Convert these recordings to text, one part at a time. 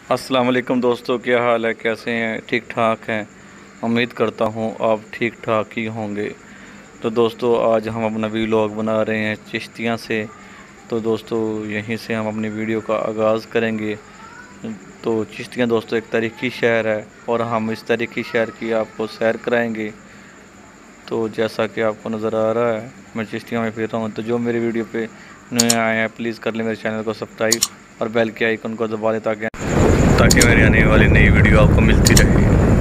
अस्सलाम वालेकुम दोस्तों, क्या हाल है, कैसे हैं? ठीक ठाक हैं। उम्मीद करता हूँ आप ठीक ठाक ही होंगे। तो दोस्तों आज हम अपना व्लॉग बना रहे हैं चिश्तियाँ से। तो दोस्तों यहीं से हम अपनी वीडियो का आगाज़ करेंगे। तो चिश्तियाँ दोस्तों एक तारीख़ी शहर है और हम इस तारीख़ी शहर की आपको सैर कराएंगे। तो जैसा कि आपको नज़र आ रहा है मैं चिश्तियाँ में फिर रहा हूँ। तो जो मेरी वीडियो पे नए आए हैं प्लीज़ कर लें मेरे चैनल को सब्सक्राइब और बेल के आइकन को दबा दें ताकि मेरी आने वाली नई वीडियो आपको मिलती रहे।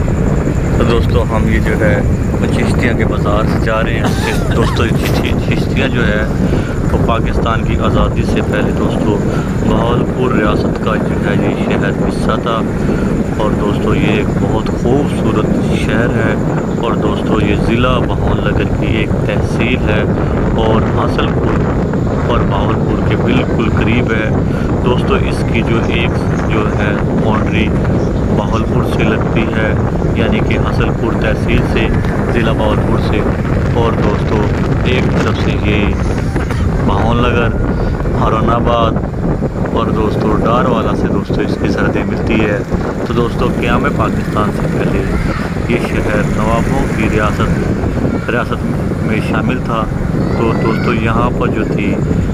तो दोस्तों हम ये जो है वो चिश्तियाँ के बाज़ार से जा रहे हैं। दोस्तों चिश्तियाँ जो है तो पाकिस्तान की आज़ादी से पहले दोस्तों बहावलपुर रियासत का जो है ये शहर हिस्सा था। और दोस्तों ये एक बहुत खूबसूरत शहर है। और दोस्तों ये ज़िला बहावलनगर की एक तहसील है और हासलपुर और बहावलपुर के बिल्कुल करीब है। दोस्तों इसकी जो है बाउंड्री बहावलपुर से लगती है, यानी कि हासलपुर तहसील से, ज़िला बहावलपुर से। और दोस्तों एक तरफ से ये बहावलनगर, हारुनाबाद और दोस्तों डारवाला से दोस्तों इसकी सरहदें मिलती है। तो दोस्तों क़याम पाकिस्तान से पहले ये शहर नवाबों की रियासत में शामिल था। तो दोस्तों यहाँ पर जो थी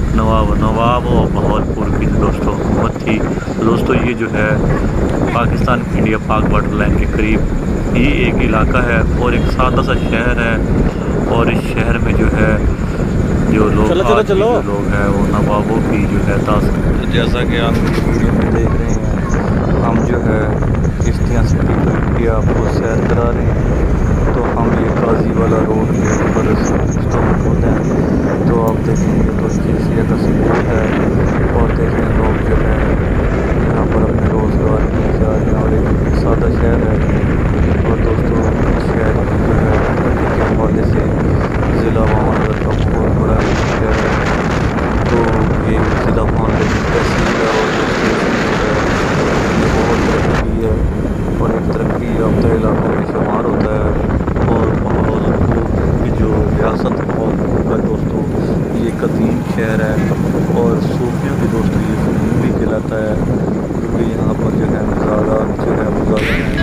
नवाब और बहावलपुर की दोस्तों हुकूमत थी। दोस्तों ये जो है Pakistan India Pak border line के करीब ये एक इलाका है और एक सादा सा शहर है। और इस शहर में जो है जो लोग लोग हैं वो नवाबों की जो है तासीर। तो जैसा कि आप वीडियो में देख रहे हैं हम जो है चिश्तियाँ सिटी की आपको सैर करा रहे हैं। तो हम ये गाजी वाला रोड के ऊपर मौजूद हैं। तो आप देखेंगे तो चिश्तिया का सिटी है और देखें लोग जो है यहाँ पर अपने रोज़गार के लिए जा रहे हैं और एक सादा शहर है। और दोस्तों शहर जो है तरक्की के हवाले से ज़िला बहावलनगर का बहुत बड़ा शहर है। तो ये ज़िला बहावलनगर की तहसील है और ये बहुत तरक्की है और एक तरक्की याफ्ता इलाकों में शुमार होता है। और बहावलपुर की जो रियासत का दोस्तों ये कदीम शहर है और सूफियों की दोस्तों ये ज़मीन भी कहलाता है, क्योंकि यहाँ पर जो है मज़ारात जो है वो ज़्यादा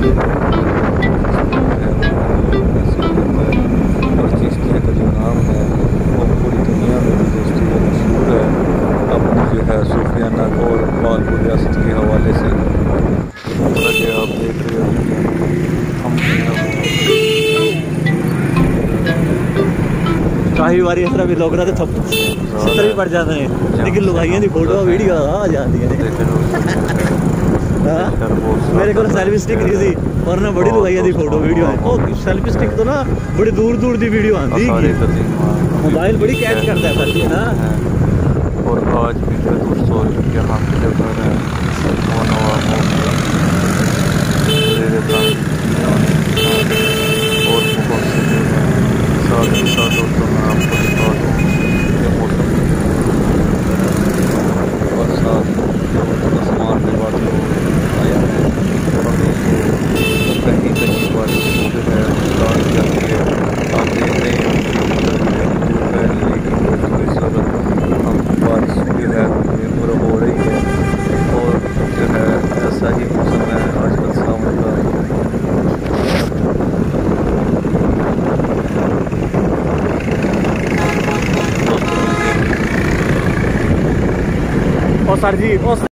हैं। और चिश्तिया का जो नाम है वो पूरी दुनिया में भी दोस्तों वो मशहूर है अपनी जो है सूफियाना और बहावलपुर रियासत के हवाले से। जैसे आप देख रहे हो हम काफ़ी बारी इस तरह भी लोग रहे थे भी पड़ जाते हैं, लेकिन लुगाइयां की फोटो वीडियो आ जाती है। मेरे को सेल्फी स्टिक नहीं थी और ना बड़ी लुगाइयां की फोटो वीडियो है। ओ सेल्फी स्टिक तो ना बड़ी दूर दूर की वीडियो आती है, मोबाइल बड़ी कैच करता है सर ना। और आज भी जो दोस्तों यहाँ की जगह है वो नवाबों और बहुत से जो है साथ ही साथ दोस्तों मैं आपको दिखा दूँ कि मौसम और साथ आसमान में बादल आया है। और दोस्तों कहीं कहीं बारिश जो है स्टार्ट जाती है। आप देख रहे हैं धूप है, लेकिन दोस्तों इस वक्त हम बारिश जो है पूरा हो रही है और जो है ऐसा ही मौसम है आजकल सावन का। और सर जी